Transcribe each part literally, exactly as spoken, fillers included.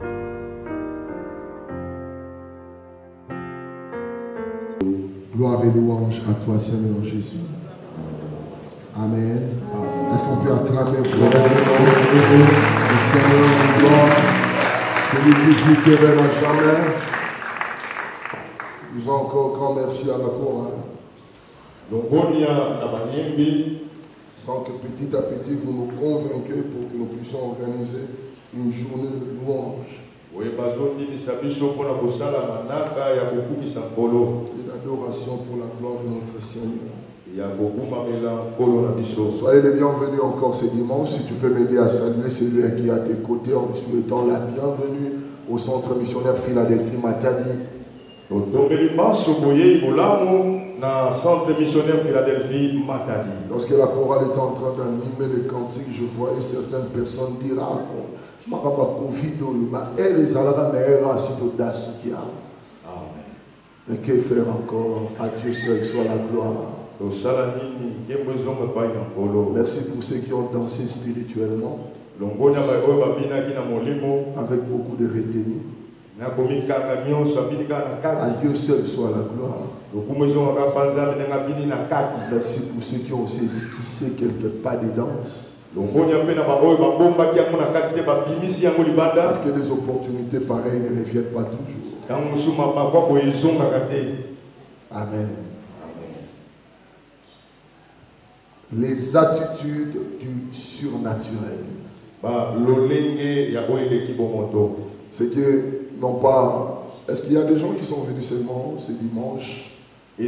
Gloire et louange à toi, Seigneur Jésus. Amen. Est-ce qu'on peut acclamer pour le Seigneur de gloire, celui qui vit éternel à jamais? Nous avons encore grand merci à la chorale. Sans que petit à petit vous nous convainquez pour que nous puissions organiser une journée de louange et d'adoration pour la gloire de notre Seigneur. Soyez les bienvenus encore ce dimanche. Si tu peux m'aider à saluer celui qui est à tes côtés en lui souhaitant la bienvenue au centre missionnaire Philadelphie Matadi. Lorsque la chorale était en train d'animer les cantiques, je voyais certaines personnes dire ah, mais que faire encore? À Dieu seul soit la gloire. Merci pour ceux qui ont dansé spirituellement avec beaucoup de retenue. À Dieu seul soit la gloire. Merci pour ceux qui ont aussi esquissé quelques pas de danse. Parce que les opportunités pareilles ne reviennent pas toujours. Amen. Les attitudes du surnaturel. C'est que non pas. Est-ce qu'il y a des gens qui sont venus seulement ce dimanche? Ah,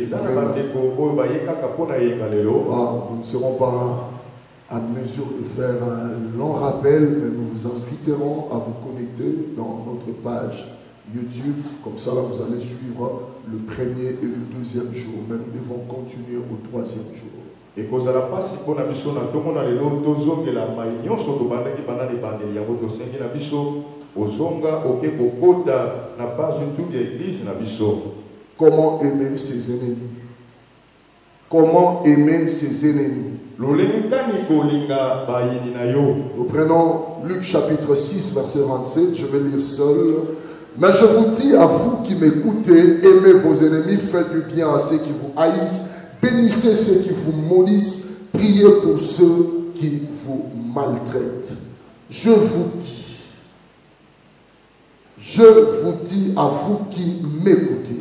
nous ne serons pas à mesure de faire un long rappel, mais nous vous inviterons à vous connecter dans notre page YouTube. Comme ça, là, vous allez suivre le premier et le deuxième jour. Mais nous devons continuer au troisième jour. Et pour ça, passe pour la mission, nous avons la maïnion sur le bandaki pendant les bandeliers. Nous avons la mission aux zonga, au Kekokota, n'a pas une toute église, na mission. Comment aimer ses ennemis? Comment aimer ses ennemis? Nous prenons Luc chapitre six, verset vingt-sept. Je vais lire seul. Mais je vous dis à vous qui m'écoutez, aimez vos ennemis, faites du bien à ceux qui vous haïssent, bénissez ceux qui vous maudissent, priez pour ceux qui vous maltraitent. Je vous dis, je vous dis à vous qui m'écoutez,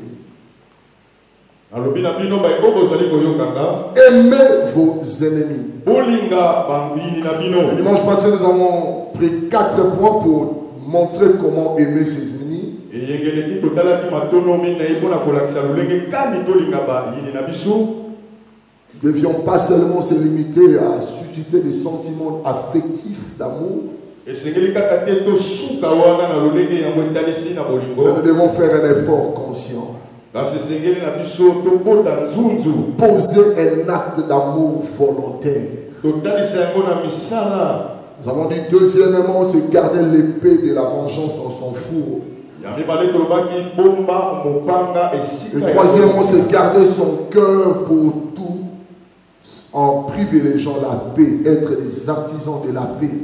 aimez vos ennemis. Le dimanche passé, nous avons pris quatre points pour montrer comment aimer ses ennemis. Nous ne devions pas seulement se limiter à susciter des sentiments affectifs d'amour. Mais nous devons faire un effort conscient. Poser un acte d'amour volontaire. Nous avons dit deuxièmement, c'est garder l'épée de la vengeance dans son four. Et troisièmement, c'est garder son cœur pour tout en privilégiant la paix, être des artisans de la paix.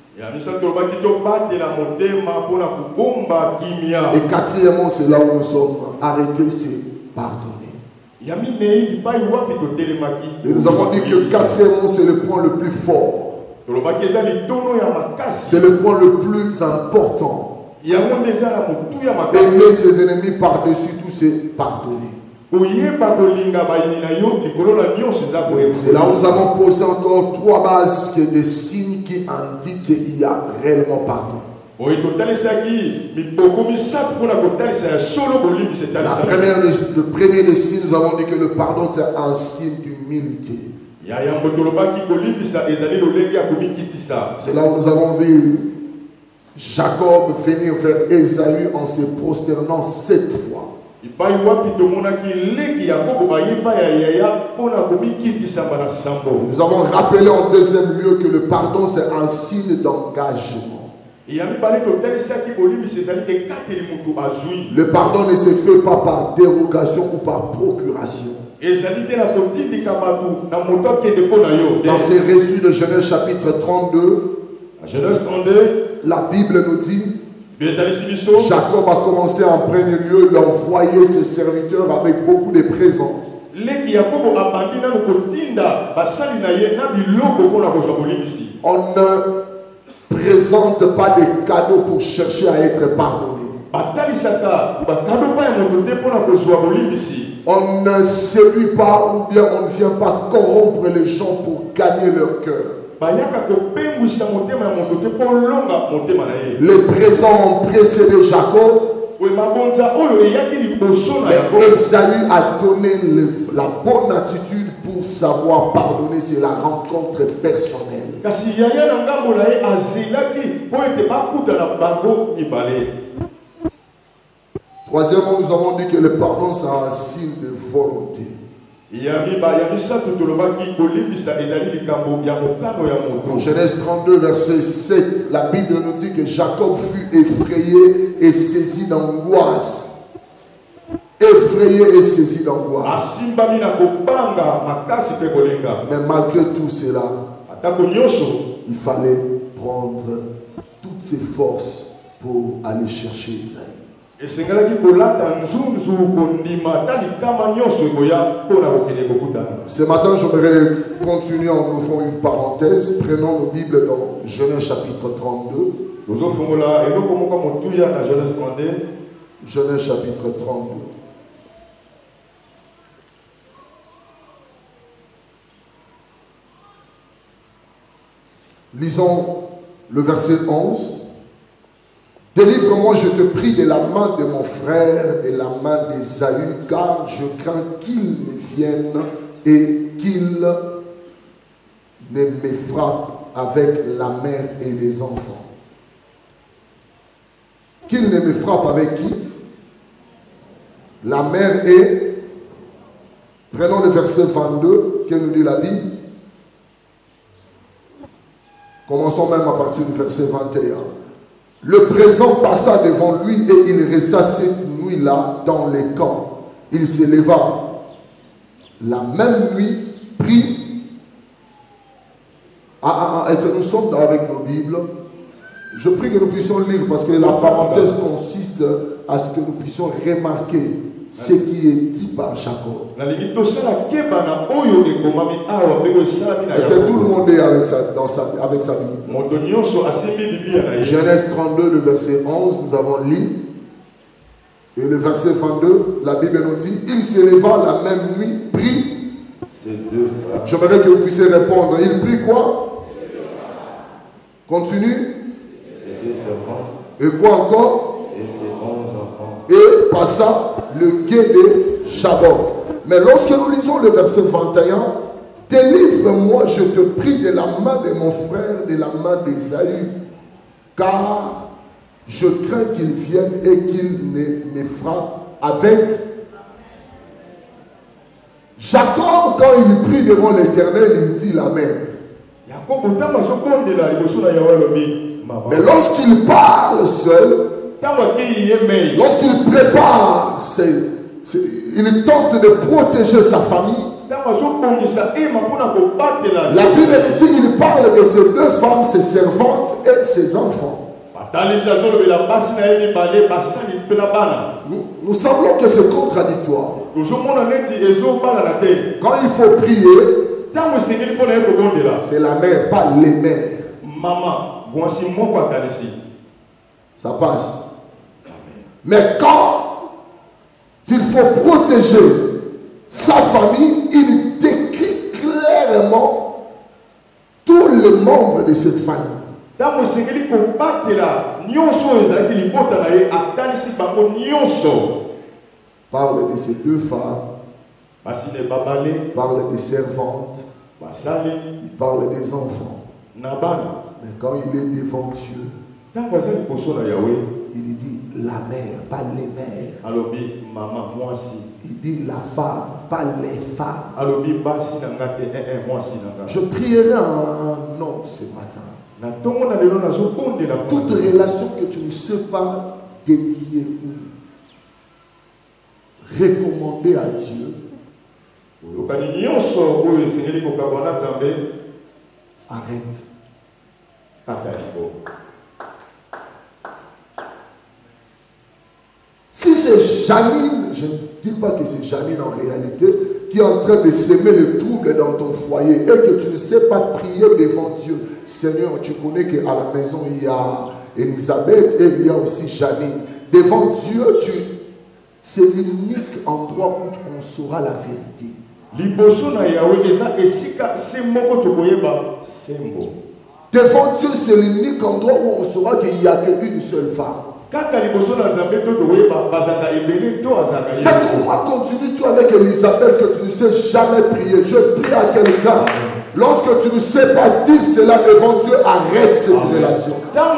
Et quatrièmement, c'est là où nous sommes arrêtés, c'est pardonner. Et nous avons dit que quatrièmement, c'est le point le plus fort. C'est le point le plus important. Aimer ses ennemis par-dessus tout, c'est pardonner. C'est là où nous avons posé encore trois bases, qui sont des signes qui indiquent qu'il y a réellement pardon. La première, le premier des signes, nous avons dit que le pardon est un signe d'humilité. C'est là où nous avons vu Jacob venir vers Ésaü en se prosternant sept fois. Nous avons rappelé en deuxième lieu que le pardon c'est un signe d'engagement. Le pardon ne se fait pas par dérogation ou par procuration. Dans ces récits de Genèse chapitre trente-deux, la Bible nous dit Jacob a commencé en premier lieu d'envoyer ses serviteurs avec beaucoup de présents. On ne présente pas des cadeaux pour chercher à être pardonné. On ne séduit pas ou bien on ne vient pas corrompre les gens pour gagner leur cœur. Les présents ont précédé Jacob. Et Esaü a donné le, la bonne attitude pour savoir pardonner. C'est la rencontre personnelle. Troisièmement, nous avons dit que le pardon, c'est un signe de volonté. Dans Genèse trente-deux, verset sept, la Bible nous dit que Jacob fut effrayé et saisi d'angoisse. Effrayé et saisi d'angoisse. Mais malgré tout cela, il fallait prendre toutes ses forces pour aller chercher Esaü. Ce matin, j'aimerais continuer en ouvrant une parenthèse. Prenons nos Bibles dans Genèse chapitre trente-deux. Genèse chapitre trente-deux. Lisons le verset onze. Délivre-moi, je te prie, de la main de mon frère, de la main d'Esaü, car je crains qu'il ne vienne et qu'il ne me frappe avec la mère et les enfants. Qu'il ne me frappe avec qui? La mère et... Prenons le verset vingt-deux, que nous dit la Bible. Commençons même à partir du verset vingt et un. Le présent passa devant lui et il resta cette nuit-là dans les camps. Il s'éleva la même nuit, prit. Ah, ah, ah, nous sommes avec nos Bibles. Je prie que nous puissions lire parce que la parenthèse consiste à ce que nous puissions remarquer ce qui est dit par Jacob. Est-ce que tout le monde est avec sa, dans sa, avec sa Bible? Genèse trente-deux, le verset onze, nous avons lu. Et le verset vingt-deux, la Bible nous dit, il s'éleva la même nuit, prit. J'aimerais que vous puissiez répondre. Il prit quoi? Continue. Et quoi encore? Et passa le gué de Jabbok. Mais lorsque nous lisons le verset vingt et un, délivre-moi, je te prie, de la main de mon frère, de la main d'Esaü, car je crains qu'il vienne et qu'il ne me frappe avec. Jacob, quand il prie devant l'Éternel, il dit la mère. Mais lorsqu'il parle seul, lorsqu'il prépare, c'est, c'est, il tente de protéger sa famille. La Bible dit qu'il parle de ses deux femmes, ses servantes et ses enfants. Nous, nous semblons que c'est contradictoire. Quand il faut prier, c'est la mère, pas les mères. Ça passe. Mais quand il faut protéger sa famille, il décrit clairement tous les membres de cette famille. Parle de ces deux femmes, parle des servantes, il parle des enfants. Mais quand il est devant Dieu, il dit la mère, pas les mères. Il dit la femme, pas les femmes. Je prierai un homme ce matin. Toute relation que tu ne sais pas dédier ou recommander à Dieu, arrête. c'est Janine, je ne dis pas que c'est Janine en réalité, qui est en train de s'aimer le trouble dans ton foyer et que tu ne sais pas prier devant Dieu. Seigneur, tu connais qu'à la maison, il y a Elisabeth et il y a aussi Janine. Devant Dieu, tu, c'est l'unique endroit où on saura la vérité. Devant Dieu, c'est l'unique endroit où on saura qu'il n'y a qu'une seule femme. Mais comment continues-tu avec Elisabeth que tu ne sais jamais prier? Je prie à quelqu'un. Lorsque tu ne sais pas dire cela devant Dieu, arrête cette Amen. Relation.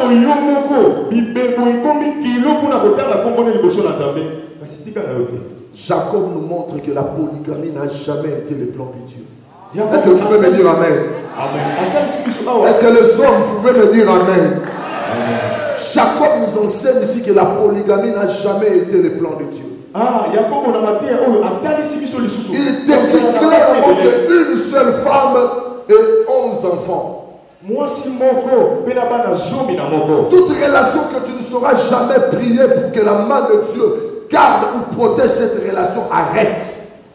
Jacob nous montre que la polygamie n'a jamais été le plan de Dieu. Est-ce que tu peux me dire Amen? Amen. Est-ce que les hommes pouvaient me dire Amen? Amen. Jacob nous enseigne ici que la polygamie n'a jamais été le plan de Dieu. Il décrit clairement qu'une seule femme et onze enfants. Toute relation que tu ne sauras jamais prier pour que la main de Dieu garde ou protège cette relation, arrête.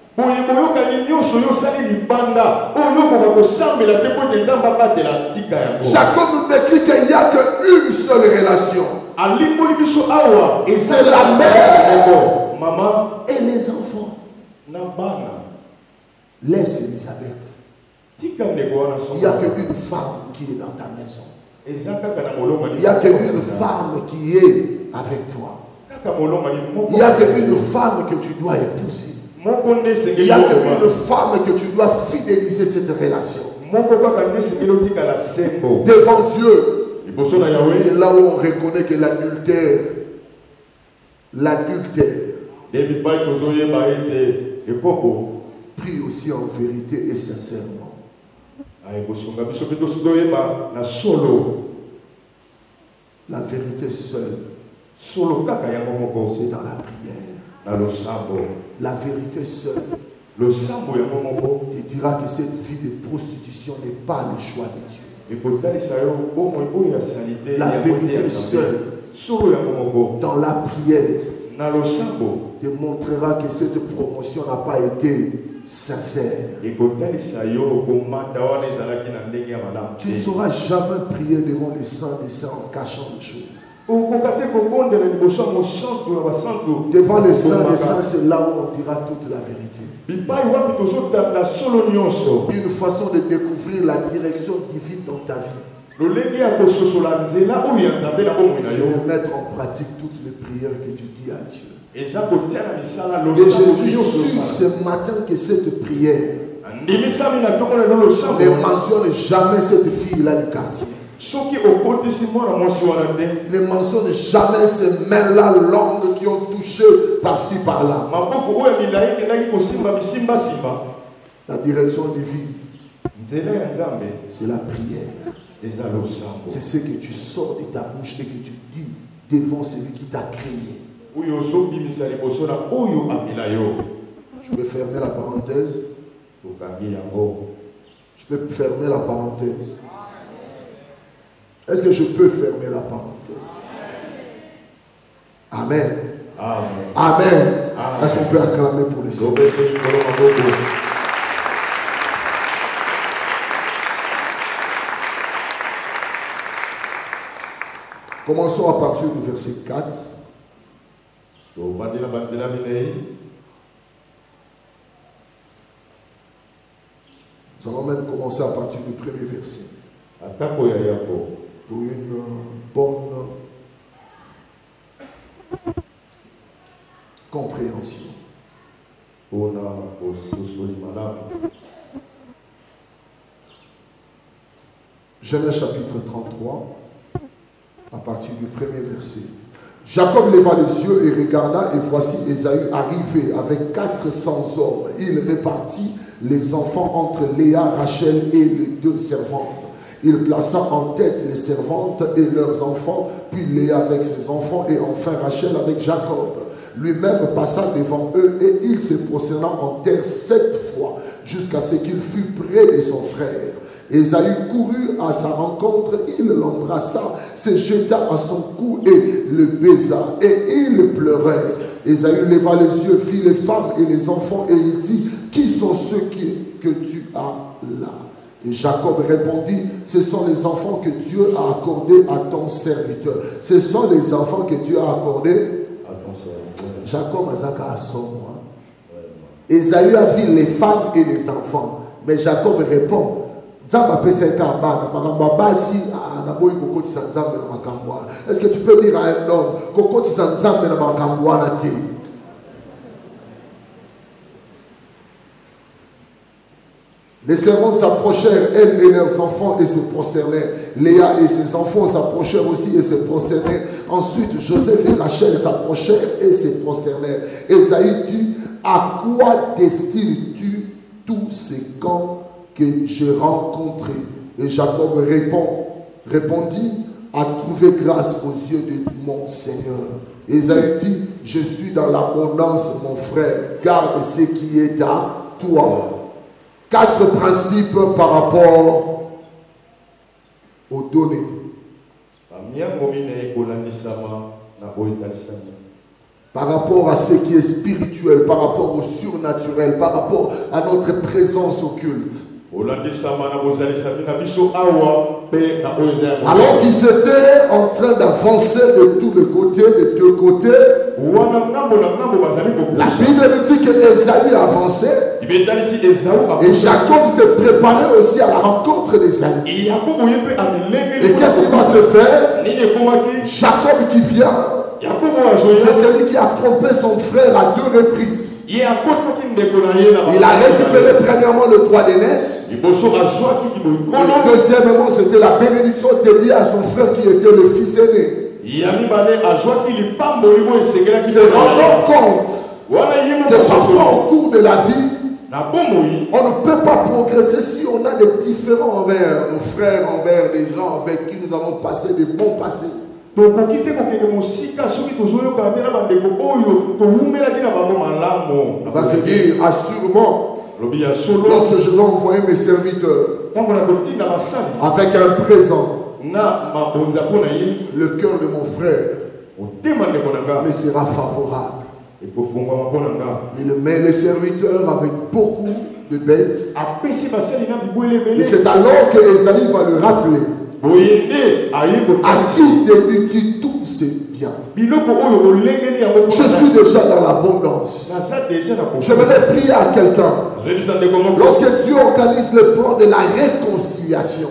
Jacob nous décrit qu'il n'y a qu'une seule relation. C'est la mère et les enfants. Laisse Elisabeth. Il n'y a qu'une femme qui est dans ta maison. Il n'y a qu'une femme qui est avec toi. Il n'y a qu'une femme que tu dois épouser. Il n'y a qu'une femme que tu dois fidéliser cette relation. Devant Dieu, c'est là où on reconnaît que l'adultère, l'adultère, prie aussi en vérité et sincèrement. La vérité seule, c'est dans la prière. La vérité seule te dira que cette vie de prostitution n'est pas le choix de Dieu. La vérité seule, dans la prière, te montrera que cette promotion n'a pas été sincère. Tu ne sauras jamais prier devant les saints des saints en cachant les choses. Devant les saints des saints, c'est là où on dira toute la vérité. Une façon de découvrir la direction divine dans ta vie, c'est de mettre en pratique toutes les prières que tu dis à Dieu. Et je suis sûr ce matin que cette prière ne mentionne jamais cette fille-là du quartier. Ne mentionne jamais ces mains-là longues qui ont touché par-ci par-là. La direction divine, c'est la prière. C'est ce que tu sors de ta bouche et que tu dis devant celui qui t'a créé. Je peux fermer la parenthèse. Je peux fermer la parenthèse. Est-ce que je peux fermer la parenthèse? Amen. Amen. Amen. Amen. Est-ce qu'on peut acclamer pour les Seigneur? Commençons à partir du verset quatre. Nous allons même commencer à partir du premier verset. Pour une bonne compréhension. Genèse chapitre trente-trois, à partir du premier verset. Jacob leva les yeux et regarda, et voici Ésaü arrivé avec quatre cents hommes. Il répartit les enfants entre Léa, Rachel et les deux servantes. Il plaça en tête les servantes et leurs enfants, puis Léa avec ses enfants, et enfin Rachel avec Jacob. Lui-même passa devant eux, et il se prosterna en terre sept fois, jusqu'à ce qu'il fût près de son frère. Ésaü courut à sa rencontre, il l'embrassa, se jeta à son cou et le baisa, et ils pleurèrent. Ésaü leva les yeux, vit les femmes et les enfants et il dit, qui sont ceux qui, que tu as là? Et Jacob répondit, ce sont les enfants que Dieu a accordés à ton serviteur. Ce sont les enfants que Dieu a accordés à ton serviteur. Jacob a à son moi. Ésaü a vu les femmes et les enfants. Mais Jacob répond, est-ce que tu peux dire à un homme, les servantes s'approchèrent, elles et leurs enfants, et se prosternèrent. Léa et ses enfants s'approchèrent aussi et se prosternèrent. Ensuite, Joseph et Rachel s'approchèrent et se prosternèrent. Ésaü dit, à quoi destines-tu tous ces camps que j'ai rencontrés? Et Jacob répond, répondit, à trouver grâce aux yeux de mon Seigneur. Ésaü dit, je suis dans l'abondance, mon frère, garde ce qui est à toi. Quatre principes par rapport aux données. Par rapport à ce qui est spirituel, par rapport au surnaturel, par rapport à notre présence occulte. Alors qu'ils étaient en train d'avancer de tous les côtés, de deux côtés, la Bible nous dit que Ésaü a avancé et Jacob s'est préparé aussi à la rencontre d'Ésaü. Et qu'est-ce qui va se faire? Jacob qui vient, c'est celui qui a trompé son frère à deux reprises. Il a récupéré premièrement le droit d'aînesse. Deuxièmement, c'était la bénédiction dédiée à son frère qui était le fils aîné. Se rendant compte que parfois au cours de la vie, on ne peut pas progresser si on a des différends envers nos frères, envers des gens avec qui nous avons passé des bons passés. On va se dire, assurément, lorsque je vais envoyer mes serviteurs avec un présent, le cœur de mon frère me sera favorable. Il met les serviteurs avec beaucoup de bêtes. Et c'est alors que Ésaü va le rappeler. À qui débute tous ces biens? Je suis déjà dans l'abondance. J'aimerais prier à quelqu'un. Lorsque Dieu organise le plan de la réconciliation,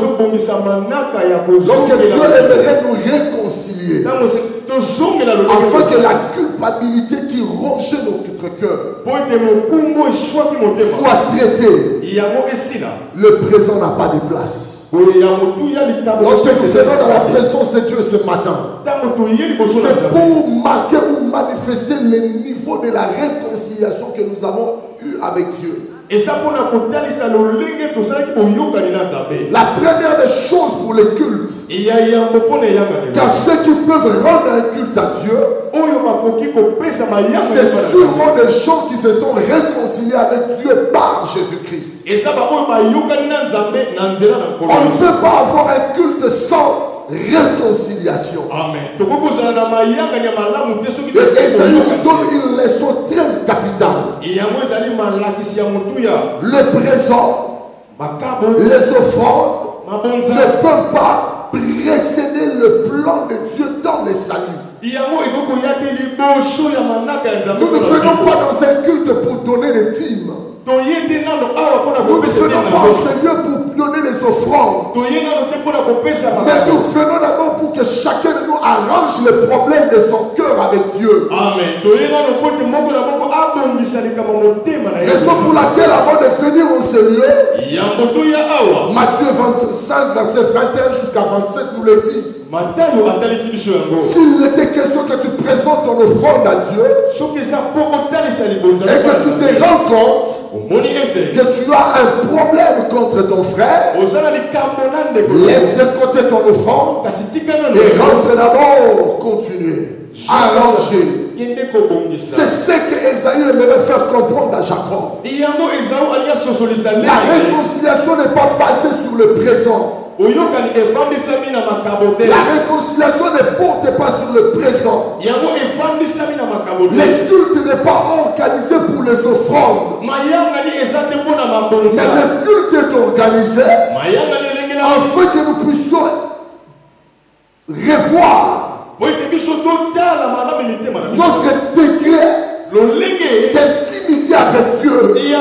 lorsque Dieu aimerait nous réconcilier, afin que la culpabilité qui rongeait notre cœur soit traitée, le présent n'a pas de place. Lorsque nous faisons dans la présence de Dieu ce matin, c'est pour marquer ou manifester le niveau de la réconciliation que nous avons eu avec Dieu. La première des choses pour le culte, car ceux qui peuvent rendre un culte à Dieu, c'est sûrement des gens qui se sont réconciliés avec Dieu par Jésus-Christ. On ne peut pas avoir un culte sans réconciliation. Amen. Et Ésaü nous donne une leçon très capitale. Le présent, les offrandes ne peuvent pas précéder le plan de Dieu dans le salut. Nous ne venons pas dans un culte pour donner des dîmes. Nous ne venons pas au Seigneur pour donner les offrandes. Mais nous venons d'abord pour que chacun de nous arrange les problèmes de son cœur avec Dieu. Amen. Raison pour laquelle avant de venir au Seigneur, Matthieu vingt-cinq, verset vingt et un jusqu'à vingt-sept nous le dit. S'il était question que tu présentes ton offrande à Dieu et que tu te rends compte que tu as un problème contre ton frère, laisse de côté ton offrande et rentre d'abord continuer, arranger. C'est ce que Ésaü aimerait faire comprendre à Jacob. La réconciliation n'est pas basée sur le présent. La réconciliation ne porte pas sur le présent. Le culte n'est pas organisé pour les offrandes. Mais le culte est organisé afin que nous puissions revoir notre degré d'intimité avec Dieu.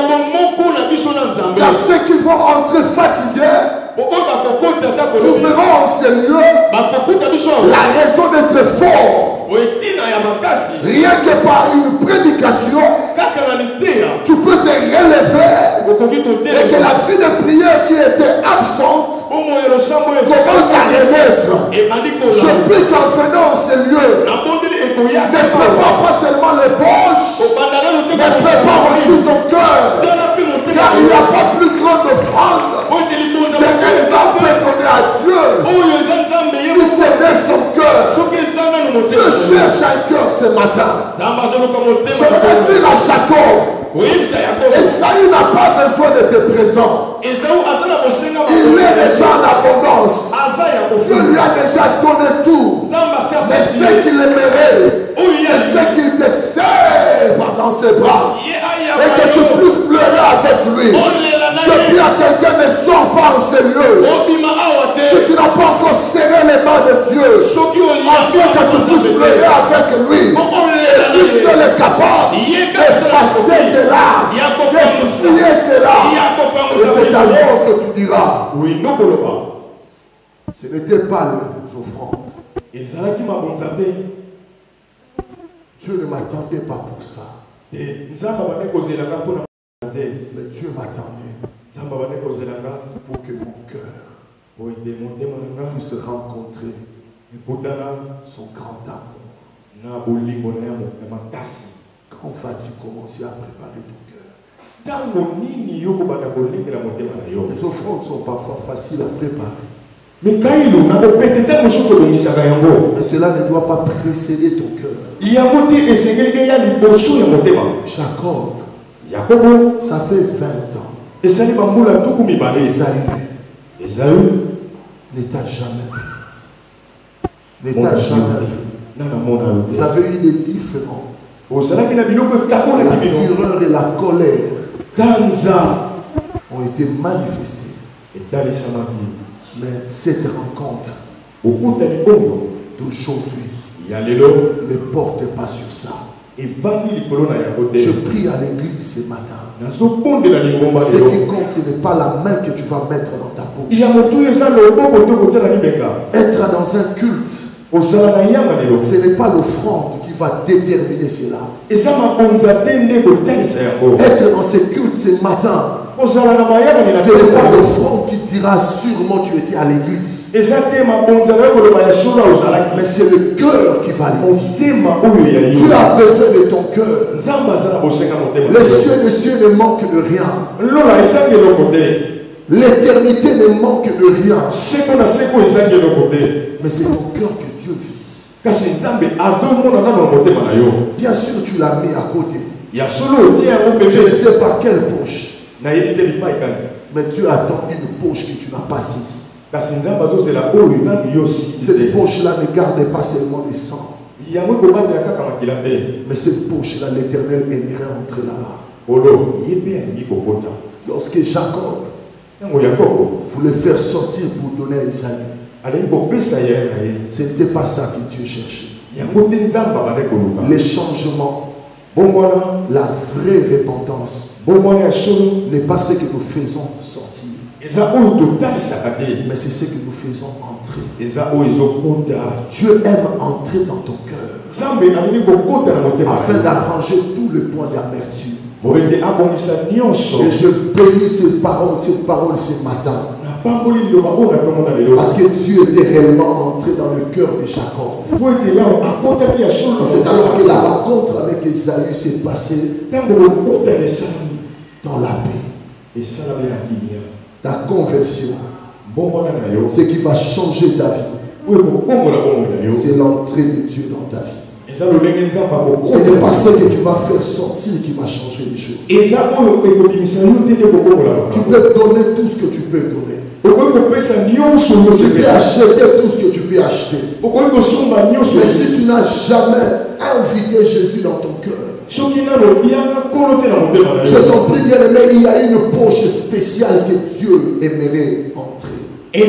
Car ceux qui vont entrer fatigués, nous verrons en ces lieux la raison d'être fort. Rien que par une prédication, tu peux te relever et que la vie de prière qui était absente commence à renaître. Je prie qu'en venant en ces lieux, ne prépare pas seulement les poches, mais prépare aussi ton cœur. Car il n'y a pas plus grande offrande qu'un exemple donné à Dieu. Si c'est dans son cœur, Dieu cherche un cœur ce matin. Je vais dire à Jacob, Esaü n'a pas besoin de tes présents. Il est déjà en abondance. Dieu lui a déjà donné tout. Mais ce qu'il aimerait, c'est ce qu'il te serre dans ses bras. Et que tu puisses pleurer avec lui. Je prie à quelqu'un, ne sors pas en ces lieux. Si tu n'as pas encore serré les mains de Dieu, afin que tu puisses pleurer avec lui. Et lui seul est capable d'effacer tes larmes, d'essuyer ces larmes. Et c'est alors que tu diras, ce n'était pas les offrandes. Dieu ne m'attendait pas pour ça. Mais Dieu m'attendait pour que mon cœur puisse rencontrer son grand amour. Quand vas-tu commencer à préparer ton cœur? Les offrandes sont parfois faciles à préparer. Mais cela ne doit pas précéder ton cœur. Jacob, ça fait vingt ans. Esaü ne t'a jamais vu. Ne t'a jamais vu. Vous avez eu des différends. La fureur et la colère ont été manifestés. Mais cette rencontre d'aujourd'hui ne porte pas sur ça. Je prie à l'église ce matin. Ce qui compte, ce n'est pas la main que tu vas mettre dans ta poche. Être dans un culte, ce n'est pas l'offrande qui va déterminer cela. Être dans ce culte ce matin, ce n'est pas l'offrande qui dira sûrement tu étais à l'église. Mais c'est le cœur qui va le dire. Tu as besoin de ton cœur. Les cieux, les cieux ne manquent de rien. L'éternité ne manque de rien. Mais c'est ton cœur que Dieu vise. Bien sûr, tu l'as mis à côté. Je ne sais pas quelle poche. Mais Dieu attend une poche que tu n'as pas saisie. Cette poche-là ne garde pas seulement le sang. Mais cette poche-là, l'Éternel aimerait entrer là-bas. Lorsque Jacob voulait faire sortir pour donner à Esaü, ce n'était pas ça que Dieu cherchait. Les changements, la vraie repentance n'est pas ce que nous faisons sortir, mais c'est ce que nous faisons entrer. Dieu aime entrer dans ton cœur afin d'arranger tous les points d'amertume. Et je bénis ces paroles, ces paroles ce matin. Parce que Dieu était réellement entré dans le cœur de Jacob. C'est alors que la rencontre avec Esaü s'est passée dans la paix. Ta conversion, ce qui va changer ta vie, c'est l'entrée de Dieu dans ta vie. Ce n'est pas ce que tu vas faire sortir qui va changer les choses. Tu peux donner tout ce que tu peux donner. Tu peux acheter tout ce que tu peux acheter. Mais si tu n'as jamais invité Jésus dans ton cœur, je t'en prie, bien aimé, il y a une poche spéciale que Dieu aimerait entrer.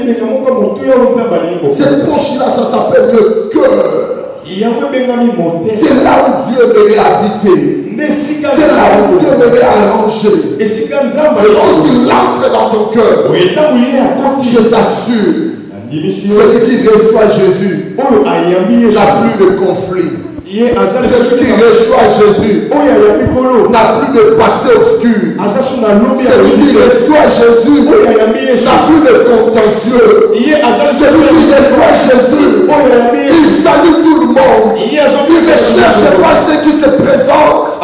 Cette poche-là, ça s'appelle le cœur. C'est là où Dieu aimerait habiter. C'est là où Dieu aimerait arranger. Et lorsqu'il entre dans ton cœur, je t'assure, celui qui reçoit Jésus n'a plus de conflit. Celui qui reçoit Jésus n'a plus de passé obscur. Celui qui reçoit Jésus n'a plus de contentieux. Celui qui reçoit Jésus, il salue tout le monde. Il ne cherche pas ceux qui se présentent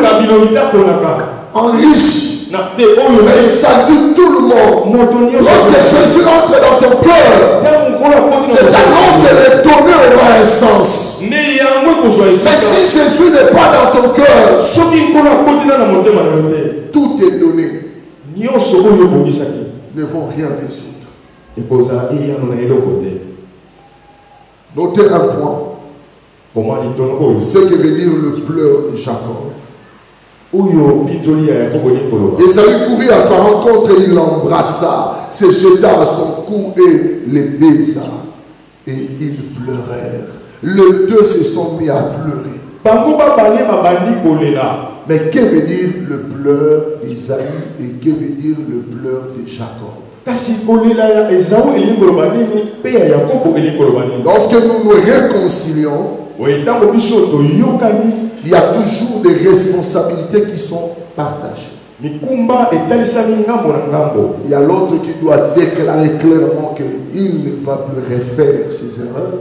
en riche. Mais il salue tout le monde. Lorsque Jésus entre dans ton cœur, c'est alors que les données auront un sens. Mais si Jésus n'est pas dans ton cœur, tout est donné ne vont rien résoudre. Notez un point. Ce que veut dire le pleur de Jacob. Esaü courut à sa rencontre et il l'embrassa, se jeta à son cou et le baisa. Et ils pleurèrent. Les deux se sont mis à pleurer. Mais que veut dire le pleur d'Esaü et que veut dire le pleur de Jacob? Lorsque nous nous réconcilions, il y a toujours des responsabilités qui sont partagées. Il y a l'autre qui doit déclarer clairement qu'il ne va plus refaire ses erreurs.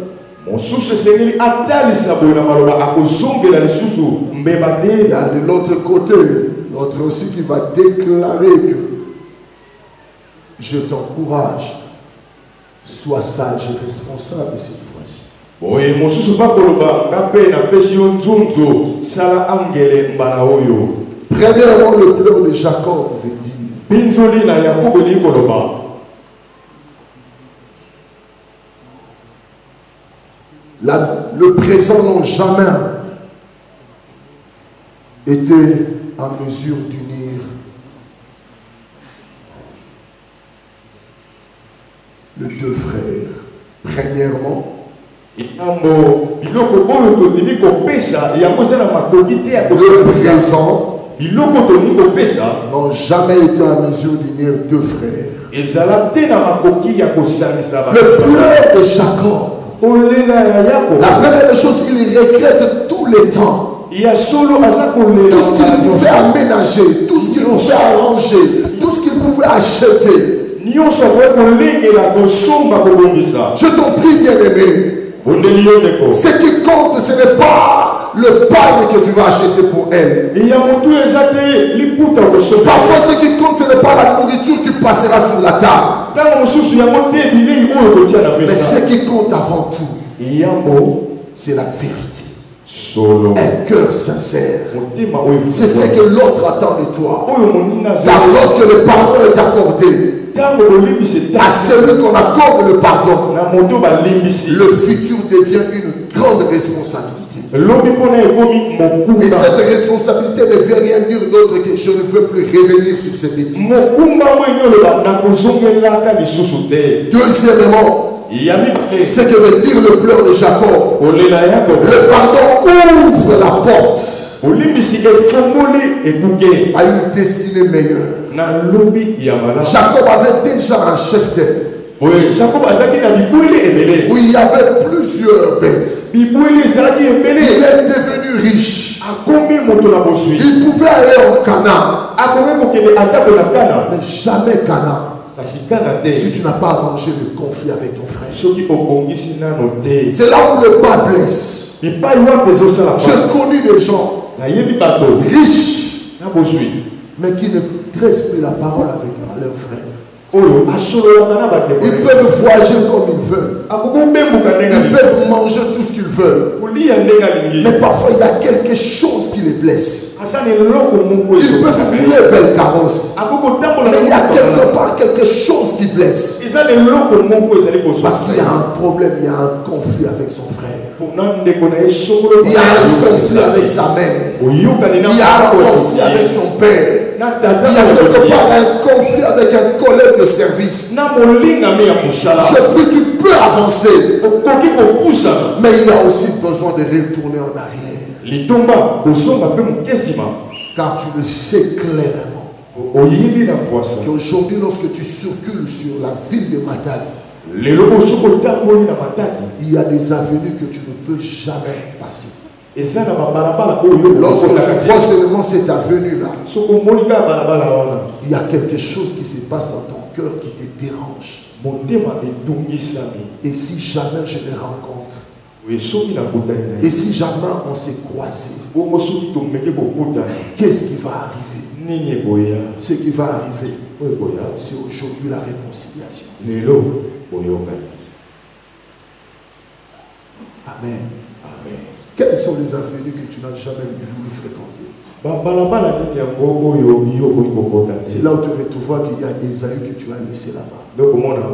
Il y a de l'autre côté, l'autre aussi qui va déclarer que je t'encourage, sois sage et responsable cette fois-ci. Premièrement, le pleur de Jacob veut dire la, le présent n'ont jamais été en mesure d'unir les deux frères. Premièrement, le présent n'ont jamais été en mesure d'unir deux frères. Le pleur de Jacob, la première chose qu'il regrette tous les temps, tout ce qu'il pouvait aménager, tout ce qu'il pouvait arranger, tout ce qu'il pouvait acheter. Je t'en prie, bien-aimé. Ce qui compte, ce n'est pas le pain que tu vas acheter pour elle. Parfois, ce qui compte, ce n'est pas la nourriture qui passera sur la table. Mais ce qui compte avant tout, c'est la vérité. Un cœur sincère. C'est ce que l'autre attend de toi. Car lorsque le pardon est accordé à celui qu'on accorde le pardon, le futur devient une grande responsabilité. Et cette responsabilité ne veut rien dire d'autre que je ne veux plus revenir sur ces bêtises. Deuxièmement, ce que veut dire le pleur de Jacob, le pardon ouvre la porte à une destinée meilleure. Jacob avait déjà un chef-d'œuvre où il y avait plusieurs bêtes. Il est devenu riche. Il pouvait aller en Canaan, mais jamais Canaan si tu n'as pas arrangé le conflit avec ton frère. C'est là où le bas blesse. J'ai connu des gens riches, mais qui ne dressent plus la parole avec leurs frères. Ils peuvent voyager comme ils veulent. Ils peuvent manger tout ce qu'ils veulent. Mais parfois il y a quelque chose qui les blesse. Il peut rouler belle carrosse, mais il y a quelque part quelque chose qui blesse. Parce qu'il y a un problème, il y a un conflit avec son frère. Il y a un conflit avec sa mère. Il y a un conflit avec son père. Il y a quelque part un conflit avec un collègue de service. Je peux, tu peux avancer. Mais il y a aussi besoin de retourner en arrière. Car tu le sais clairement qu'aujourd'hui, lorsque tu circules sur la ville de Matadi, il y a des avenues que tu ne peux jamais passer. Lorsque tu vois seulement cette avenue-là, il y a quelque chose qui se passe dans ton cœur qui te dérange. Et si jamais je les rencontre, et si jamais on s'est croisé, qu'est-ce qui va arriver? Ce qui va arriver, c'est aujourd'hui la réconciliation. Amen. Amen. Quelles sont les avenues que tu n'as jamais voulu fréquenter? C'est là où tu retrouveras qu'il y a Esaü que tu as laissé là-bas.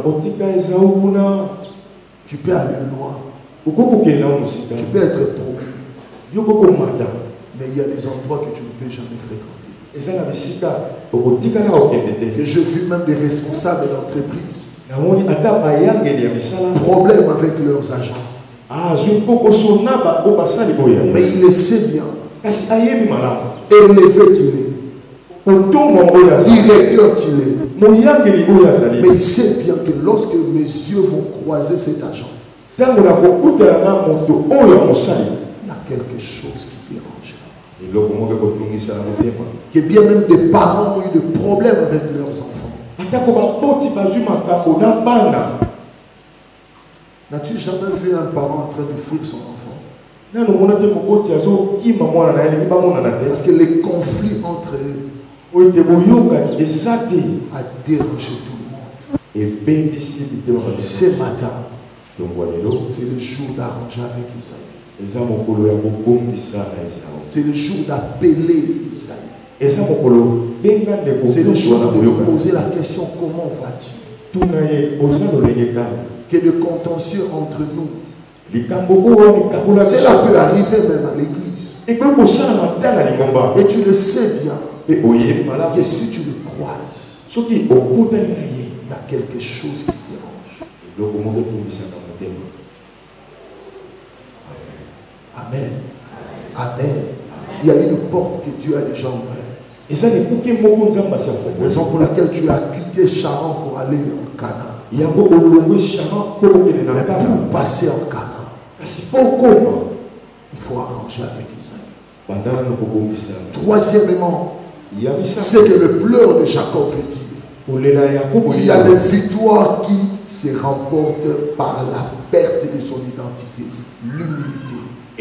Tu peux aller loin. Tu peux être promu. Mais il y a des endroits que tu ne peux jamais fréquenter. Et je vis même des responsables d'entreprise. Problème avec leurs agents. Mais il le sait bien. Élevé qu'il est. Directeur qu'il est. Mais il sait bien que lorsque mes yeux vont croiser cet agent, il y a quelque chose qui dérange. Que bien même des parents ont eu des problèmes avec leurs enfants. N'as-tu jamais vu un parent en train de fuir son enfant? Parce que les conflits entre eux a dérangé tout le monde. Ce matin, c'est le jour d'arranger avec Isaïe. C'est le jour d'appeler Isaïe. C'est le jour de lui poser la question: comment vas-tu? Que de contentieux entre nous. Cela peut arriver même à l'église. Et tu le sais bien que si tu le croises, il y a quelque chose qui dérange. Amen. Amen. Il y a une porte que Dieu a déjà ouverte. Raison pour laquelle tu as quitté Charan pour aller en Canaan. Mais pour passer en Canaan, il faut arranger avec Isaïe. Troisièmement, c'est que le pleur de Jacob veut dire: il y a des victoires qui se remportent par la perte de son identité, l'humilité.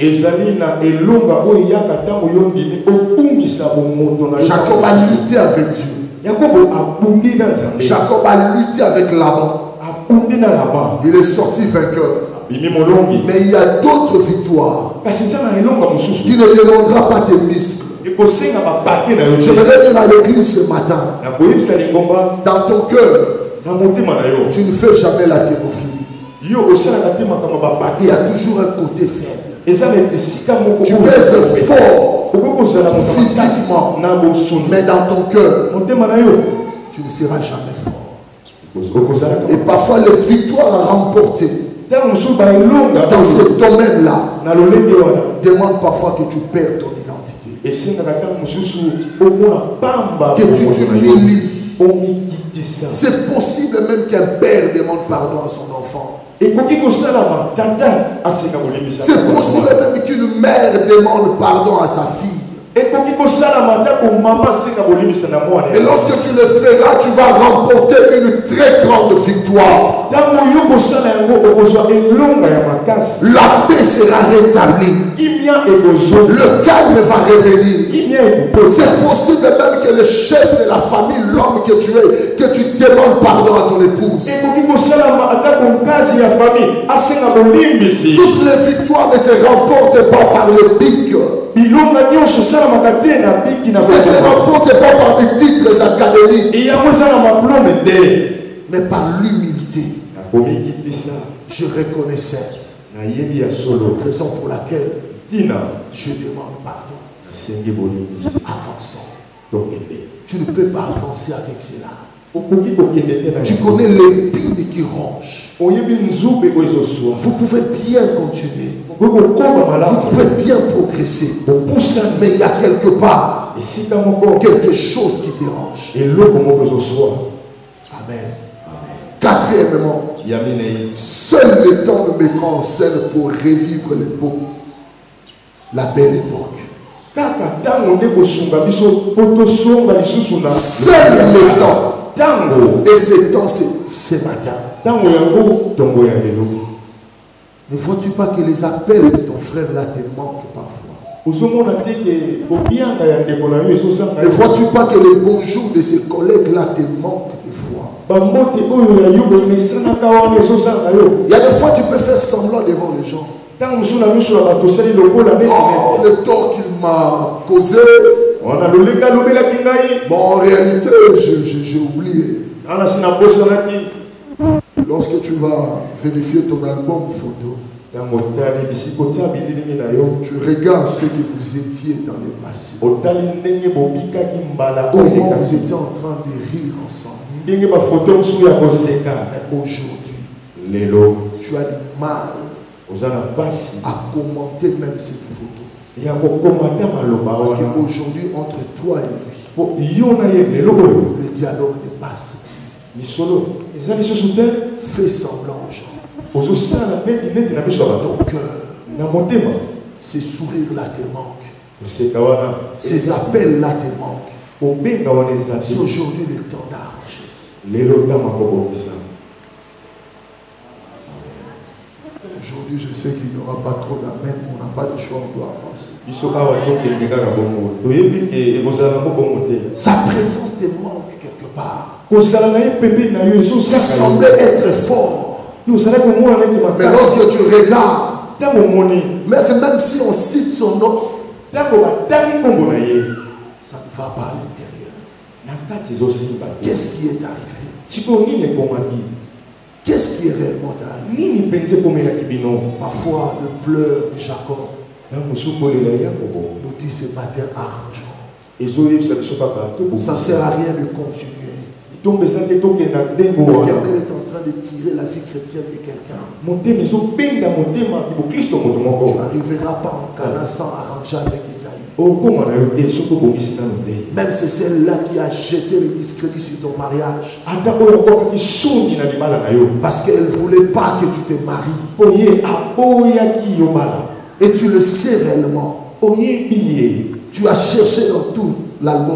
Jacob a lutté avec Dieu. Jacob a lutté avec Laban. Il est sorti vainqueur. Mais il y a d'autres victoires qui ne demandera pas tes muscles. J'aimerais dire à l'église ce matin, dans ton cœur, tu ne fais jamais la thérophilie. Il y a toujours un côté faible. Tu peux être fort physiquement, mais dans ton cœur, tu ne seras jamais fort. Et parfois les victoires à remporter dans ce domaine-là demandent parfois que tu perds ton identité, que tu t'humilies. C'est possible même qu'un père demande pardon à son enfant. C'est possible même qu'une mère demande pardon à sa fille. Et lorsque tu le feras, tu vas remporter une très grande victoire. La paix sera rétablie. Le calme va revenir. C'est possible même que le chef de la famille, l'homme que tu es, que tu demandes pardon à ton épouse. Toutes les victoires ne se remportent pas par le pic. Ne se remportent pas par des titres académiques, mais par l'humilité. Je reconnais cette raison pour laquelle je demande pardon. Avançons. Tu ne peux pas avancer avec cela. Tu connais l'épine qui ronge. Vous pouvez bien continuer. Vous pouvez bien progresser. Mais il y a quelque part quelque chose qui dérange. Amen. Quatrièmement, seul le temps nous mettra en scène pour revivre les beaux, la belle époque. Seul le temps. Et ce temps, c'est ce matin. Ne vois-tu pas que les appels de ton frère là te manquent parfois? Ne vois-tu pas que les bonjours de ses collègues là te manquent des fois? Il y a des fois tu peux faire semblant devant les gens. Oh, le tort qu'il m'a causé. Bon, en réalité, j'ai oublié. Lorsque tu vas vérifier ton album photo, tu regardes ce que vous étiez dans le passé. Comment vous étiez en train de rire ensemble. Mais aujourd'hui, tu as du mal à commenter même cette photo. Parce qu'aujourd'hui, entre toi et lui, le dialogue ne passe plus. Fais semblant aux gens. Ton cœur, ces sourires-là te manquent. Ces appels-là te manquent. C'est aujourd'hui le temps d'arranger. Aujourd'hui, je sais qu'il n'y aura pas trop d'amen. On n'a pas de choix, on doit avancer. Sa présence te manque quelque part. Tu semblais être fort. Mais lorsque tu regardes, même si on cite son nom, ça ne va pas à l'intérieur. Qu'est-ce qui est arrivé? Qu'est-ce qui est réellement arrivé? Parfois, le pleur de Jacob nous dit ce matin, arrangeons. Ça ne sert à rien de continuer. L'Éternel est en train de tirer la vie chrétienne de quelqu'un. Tu n'arriveras pas en Canaan sans arranger avec Isaïe. Même c'est celle-là qui a jeté le discrédit sur ton mariage. Parce qu'elle ne voulait pas que tu te maries. Et tu le sais réellement. Tu as cherché dans tout l'album.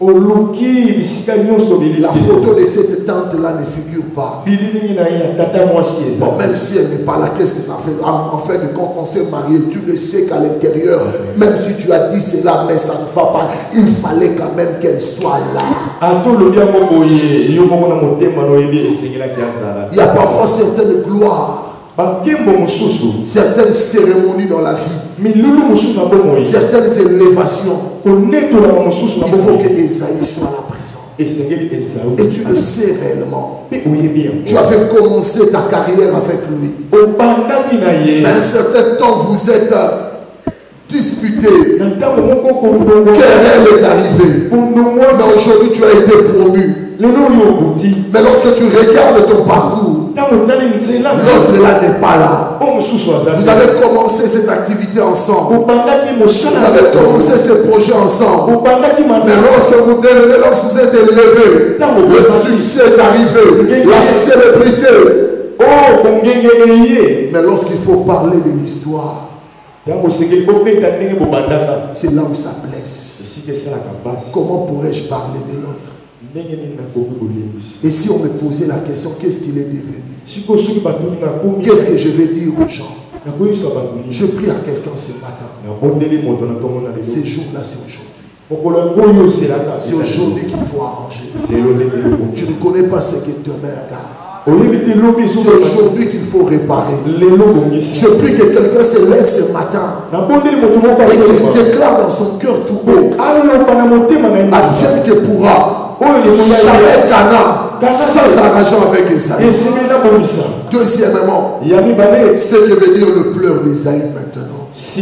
La photo de cette tante-là ne figure pas. Bon, même si elle n'est pas là, qu'est-ce que ça fait? En fin de compte, on s'est marié. Tu le sais qu'à l'intérieur, même si tu as dit cela, mais ça ne va pas. Il fallait quand même qu'elle soit là. Il y a parfois certaines gloires, certaines cérémonies dans la vie, certaines élévations. Il faut que Esaïe soit là présent. Et tu le sais réellement. Tu avais commencé ta carrière avec lui. Mais à un certain temps, vous êtes disputé. Querelle est arrivée. Mais aujourd'hui, tu as été promu. Mais lorsque tu regardes ton parcours, l'autre là n'est pas là. Vous avez commencé cette activité ensemble. Vous avez commencé ce projet ensemble. Mais lorsque vous devenez, lorsque vous êtes élevé, le succès est arrivé, la célébrité. Mais lorsqu'il faut parler de l'histoire, C'est là où ça blesse. Comment pourrais-je parler de l'autre? Et si on me posait la question, qu'est-ce qu'il est devenu? Qu'est-ce que je vais dire aux gens? Je prie à quelqu'un ce matin. Ces jours-là, c'est aujourd'hui. C'est aujourd'hui qu'il faut arranger. Tu ne connais pas ce que demain regarde. C'est aujourd'hui qu'il faut réparer. Je prie que quelqu'un se lève ce matin et qu'il déclare dans son cœur tout haut, advienne que pourra, jamais Cana sans argent avec Esaïe. Deuxièmement, ce que veut dire le pleur d'Esaïe maintenant. Ce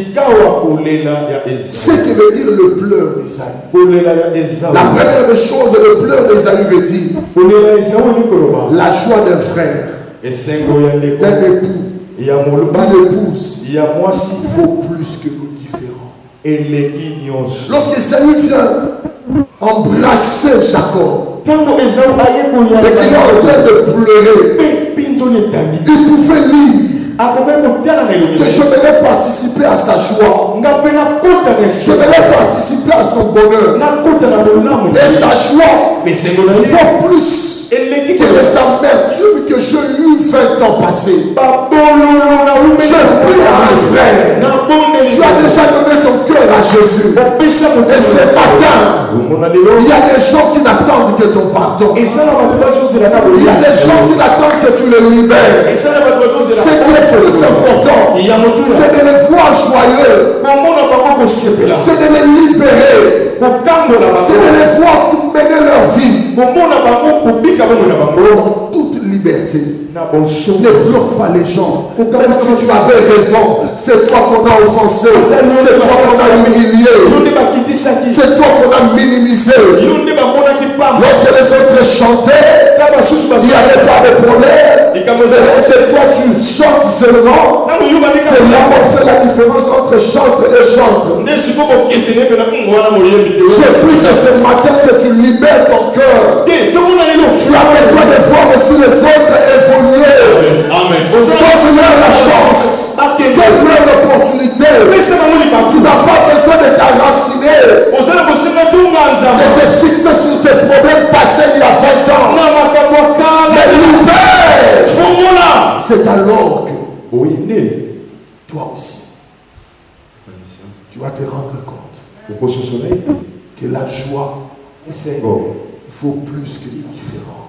que veut dire le pleur d'Esaïe. La première des choses, le pleur d'Esaïe veut dire la joie d'un frère, d'un époux, d'une épouse vaut plus que nos différends. Lorsque Esaïe vient embrasser Jacob et qu'il est en train de pleurer, il pouvait lire que je vais participer à sa joie. Je vais participer à son bonheur. Et sa joie vaut plus que les amertumes que j'ai eues vingt ans passés. Je prie à mes frères. Tu as déjà donné ton cœur à Jésus. Et ce matin, il y a des gens qui n'attendent que ton pardon. Il y a des gens qui n'attendent que tu les libères. C'est le plus important, c'est de les voir joyeux, c'est de les libérer, c'est de les voir mener leur vie dans toute liberté. Ne bloque pas les gens. Même si tu avais raison, c'est toi qu'on a offensé, c'est toi qu'on a humilié, c'est toi qu'on a minimisé. Lorsque les autres chantaient, il n'y avait pas de problème. Mais lorsque toi tu chantes seulement, c'est là qu'on fait la différence entre chante et chante. Je prie que ce matin que tu libères ton cœur. Tu as besoin de voir aussi les autres évoluer. Donne-leur la chance, donne-leur l'opportunité. Tu n'as pas besoin de t'enraciner, de te fixer sur tes problèmes passés il y a vingt ans. Mais libère. C'est alors que toi aussi tu vas te rendre compte que la joie vaut plus que les différends.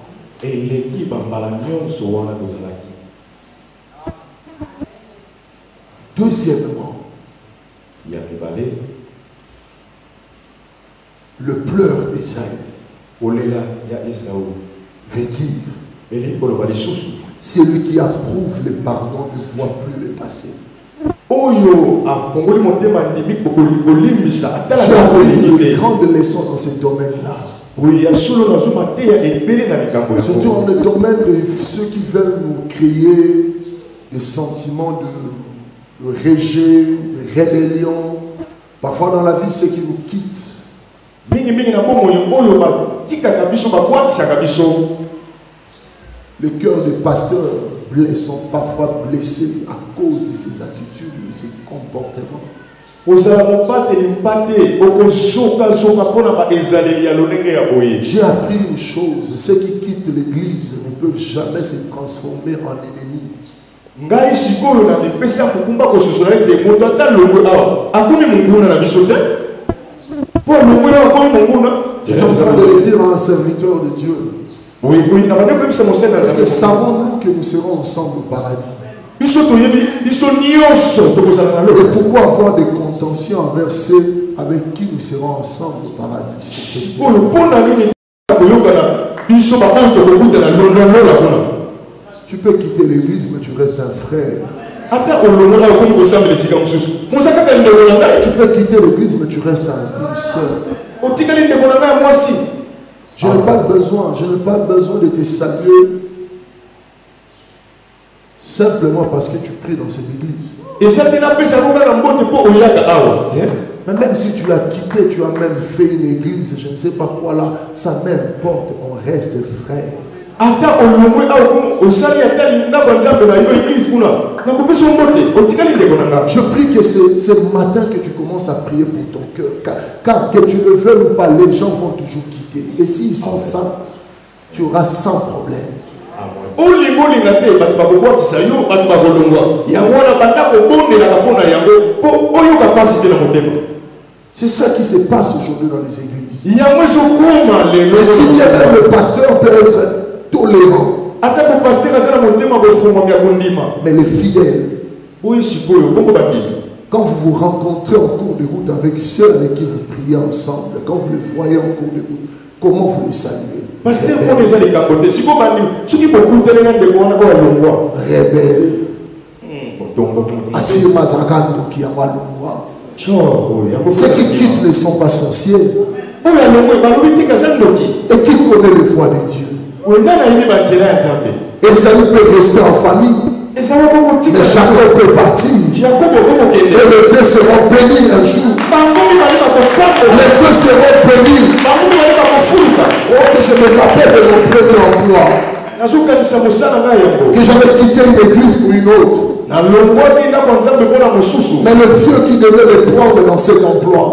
Deuxièmement, le pleur d'Esaïe veut dire celui qui approuve le pardon ne voit plus le passé. J'ai appris une grande leçon dans ce domaine-là. Surtout dans le domaine de ceux qui veulent nous créer des sentiments de, de rejet, de rébellion. Parfois dans la vie, c'est qui nous quittent. Les cœurs des pasteurs sont parfois blessés à cause de ces attitudes, de ces comportements. J'ai appris une chose, ceux qui quittent l'église ne peuvent jamais se transformer en ennemis. Je suis en train de le dire à un serviteur de Dieu. Est-ce que savons-nous que nous serons ensemble au paradis? Et pourquoi avoir des contentions envers ceux avec qui nous serons ensemble au paradis? Tu peux quitter l'église, mais tu restes un frère. Tu peux quitter l'église, mais tu restes une sœur. Je n'ai pas besoin, je n'ai pas besoin de te saluer simplement parce que tu pries dans cette église. Mais même si tu l'as quitté, tu as même fait une église, je ne sais pas quoi là, ça m'importe, on reste frères. Je prie que c'est ce matin que tu commences à prier pour ton cœur. Car, car que tu le veuilles ou pas, les gens vont toujours quitter. Et s'ils sont sains, tu auras sans problème. C'est ça qui se passe aujourd'hui dans les églises. Et si bien même le pasteur peut être tolérant, mais les fidèles, quand vous vous rencontrez en cours de route avec ceux avec qui vous priez ensemble, quand vous les voyez en cours de route, comment vous les saluez? Rebelle. Ceux qui quittent ne sont pas sorciers. Et qui connaît les voies de Dieu. Et ça peut rester en famille. Mais Jacob peut partir. Et les deux seront bénis un jour. Les deux seront bénis. Oh, que je me rappelle de mon premier emploi. Que j'avais quitté une église pour une autre. Mais le vieux qui devait me prendre dans cet emploi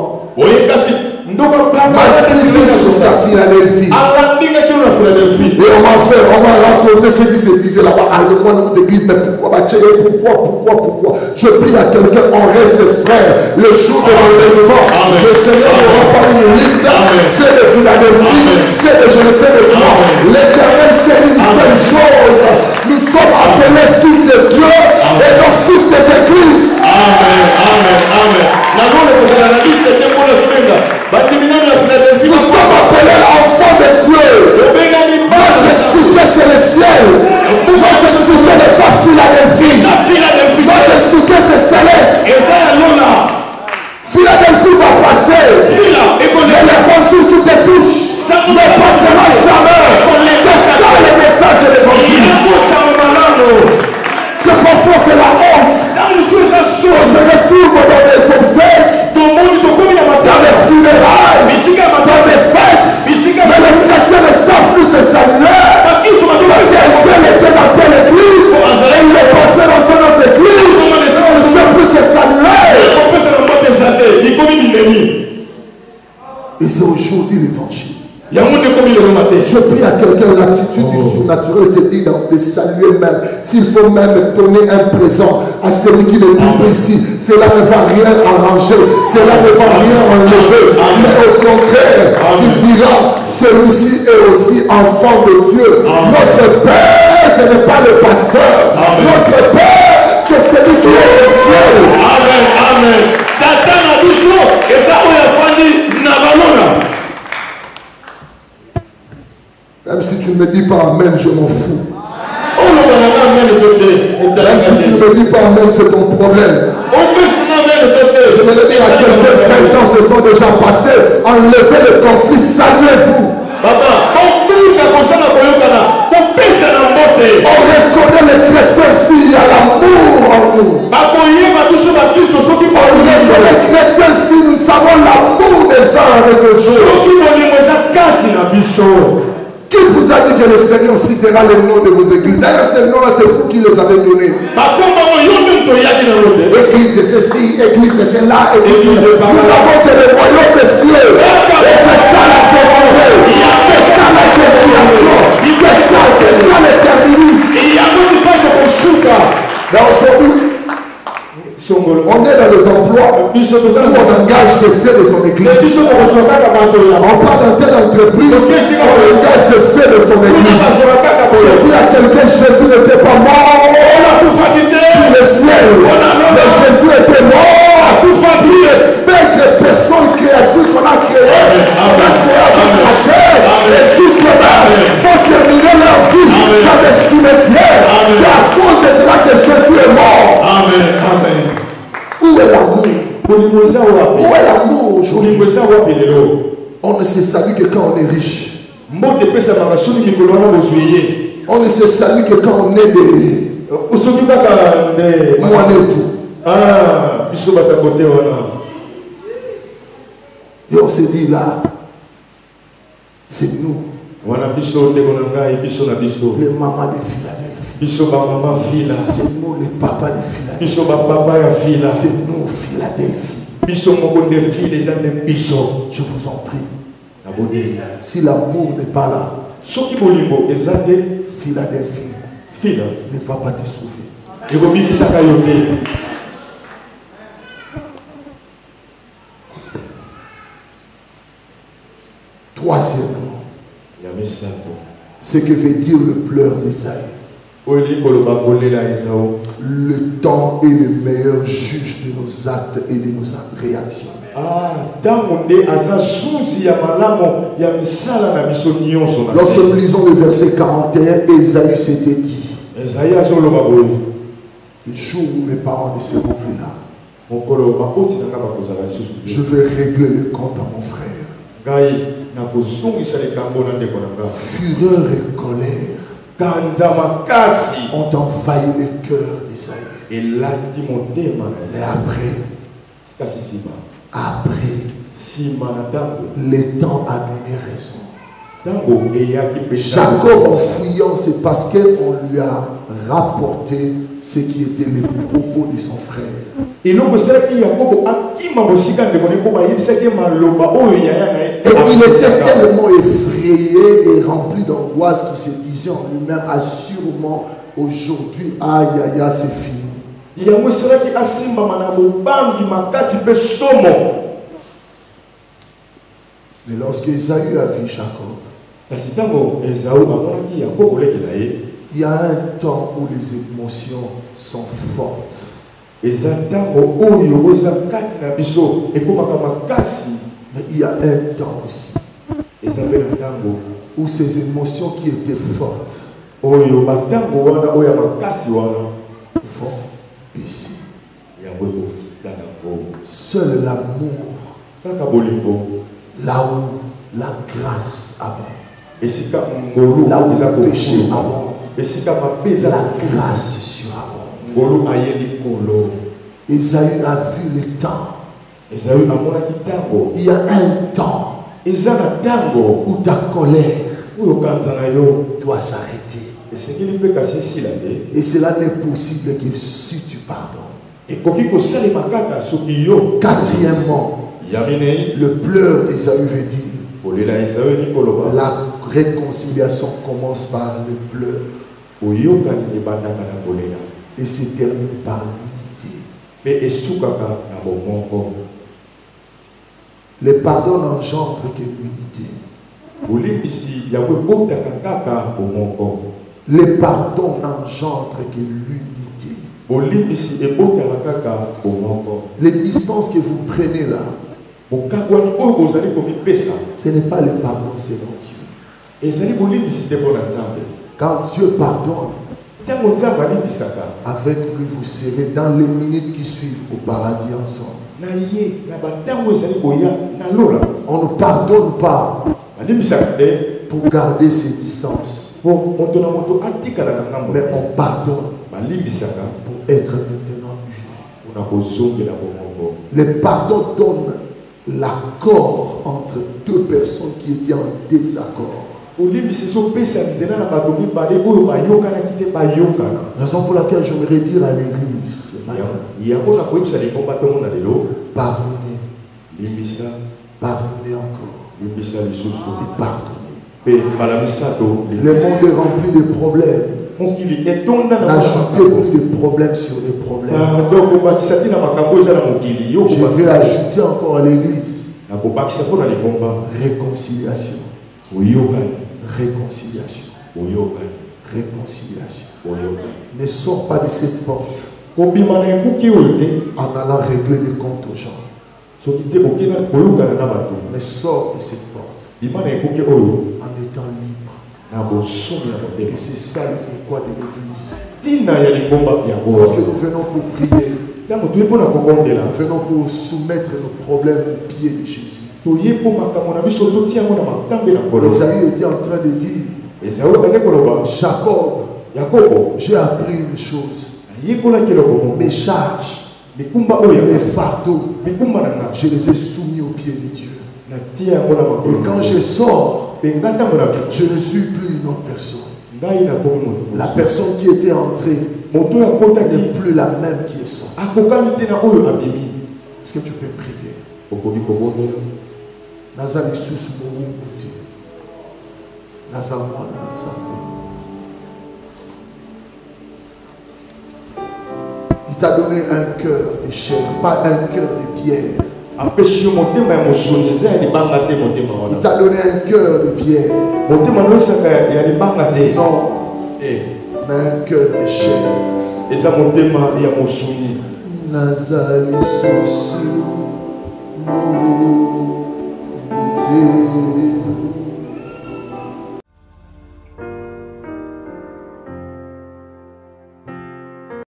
m'a suivi jusqu'à Philadelphie. Et on m'a fait, on m'a raconté ce qui se disait là-bas. Allez-moi dans notre église, mais pourquoi, pourquoi, pourquoi, pourquoi? Je prie à quelqu'un, on reste frère. Le jour de l'enlèvement, le Seigneur n'aura pas une liste. C'est de Philadelphie, c'est de je ne sais de quoi. L'Éternel sait une seule chose. Nous sommes appelés fils de Dieu et non fils des églises. Amen, amen, amen. Nous sommes appelés enfants de Dieu. Notre cité c'est le ciel. Notre cité n'est pas Philadelphie. Notre cité c'est céleste. Philadelphie va passer. Mais l'évangile qui te touche ne passera jamais. C'est ça le message de l'évangile. Que parfois c'est la honte. On se retrouve dans des obsèques, dans des funérailles, dans des fêtes. Mais les chrétiens ne savent plus se saluer. Parce qu'un était dans telle église, et il est passé dans une autre église, on ne sait plus se saluer. Et c'est aujourd'hui l'évangile. Je prie à quelqu'un, l'attitude du surnaturel te dit de saluer même. S'il faut même donner un présent à celui qui n'est plus ici, cela ne va rien arranger, cela ne va rien enlever. Mais au contraire, tu diras, celui-ci est aussi enfant de Dieu. Notre Père, ce n'est pas le pasteur. Notre Père, c'est celui qui est au ciel. Amen, amen. Et ça, on a dit, même si tu ne me dis pas Amen, je m'en fous. Même si tu ne me dis pas Amen, c'est ton problème. Je me le dis à quelqu'un, vingt ans se sont déjà passés. Enlevez le conflit, saluez-vous. On reconnaît les chrétiens s'il y a l'amour en nous. On reconnaît les chrétiens si nous savons l'amour des uns avec les autres. Qui vous a dit que le Seigneur citera les noms de vos églises? D'ailleurs, ces noms-là, c'est vous qui les avez donnés. Église de ceci, église de cela, église de cela. Nous n'avons que le royaume des cieux. Et c'est ça la question. C'est ça la destination. C'est ça, c'est ça l'éternisme. Mais aujourd'hui, on est dans les emplois où on engage que c'est de son église. On part dans telle entreprise, on engage que c'est de son église. Je dis à quelqu'un, Jésus n'était pas mort pour le ciel. Mais Jésus était mort pour maigre personne, créature qu'on a créée. On a créé avec la terre. Et tout le monde faut terminer leur vie dans des cimetières. C'est à cause de cela que Jésus est mort. Amen, amen. Où est l'amour? Où est l'amour aujourd'hui? On ne se salue que quand on est riche. On ne se salue que quand on est des moines et tout. Et on se dit là, c'est nous. Les mamans de Philadelphie. C'est nous les papas de Philadelphie. C'est nous Philadelphie. Je vous en prie. Si l'amour n'est pas là, Philadelphie ne va pas te sauver. Troisièmement, ce que veut dire le pleur d'Ésaü. Le temps est le meilleur juge de nos actes et de nos réactions. Lorsque nous lisons le verset quarante et un, Ésaü s'était dit: le jour où mes parents ne seront plus là, je vais régler le compte à mon frère. Fureur et colère ont envahi le cœur d'Ésaü. Mais après, après, le temps a donné raison. Jacob, en fuyant, c'est parce qu'on lui a rapporté ce qui était les propos de son frère. Et il était tellement effrayé et rempli d'angoisse qu'il se disait en lui-même: assurément, aujourd'hui, aïe aïe aïe, c'est fini. Mais lorsque Ésaü a vu Jacob, il y a un temps où les émotions sont fortes. Mais il y a un temps aussi où ces émotions qui étaient fortes vont baisser. Seul l'amour, là où la grâce abonde, là où le péché abonde, la grâce surabonde. Ésaü a vu le temps. Il y a un temps où ta colère doit s'arrêter. Et cela n'est possible que si tu pardonnes. Quatrièmement, le pleur d'Ésaü veut dire la réconciliation commence par le pleur et se termine par l'unité. Le pardon n'engendre que l'unité. Le pardon n'engendre que l'unité. Les distances que vous prenez là, ce n'est pas le pardon selon Dieu. Quand Dieu pardonne, avec lui vous serez dans les minutes qui suivent au paradis ensemble. On ne pardonne pas pour garder ses distances, mais on pardonne pour être maintenant unis. Le pardon donne l'accord entre deux personnes qui étaient en désaccord. Raison pour laquelle j'aimerais dire à l'église ce matin: pardonnez, pardonnez encore, et pardonnez. Le monde est rempli de problèmes. N'ajoutez plus de problèmes sur les problèmes. Je vais ajouter encore à l'église: réconciliation. Réconciliation. Réconciliation. Ne sors pas de cette porte en allant régler des comptes aux gens. Mais sors de cette porte en étant libre. Et c'est ça le pourquoi de l'église. Lorsque nous venons pour prier, nous venons pour soumettre nos problèmes aux pieds de Jésus. Ésaü était en train de dire: Jacob, j'ai appris une chose. Mes charges, mes fardeaux, je les ai soumis aux pieds de Dieu. Et quand je sors, Je ne suis plus une autre personne. La personne qui était entrée n'est plus la même qui est sortie. Est-ce que tu peux prier? Nazali sous Moumouti. Nazamwana Nazamwana. Il t'a donné un cœur de chair, pas un cœur de pierre. Il t'a donné un cœur de pierre. Non, mais un cœur de chair. Nazali sous Moumouti.